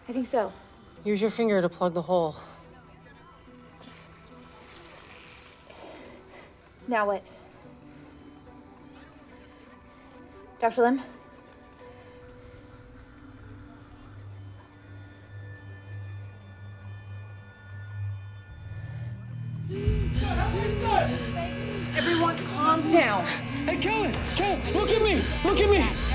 I think so. Use your finger to plug the hole. Now what? Dr. Lim? Everyone calm down. Hey, Kellen! Kellen, look at me! Look at me!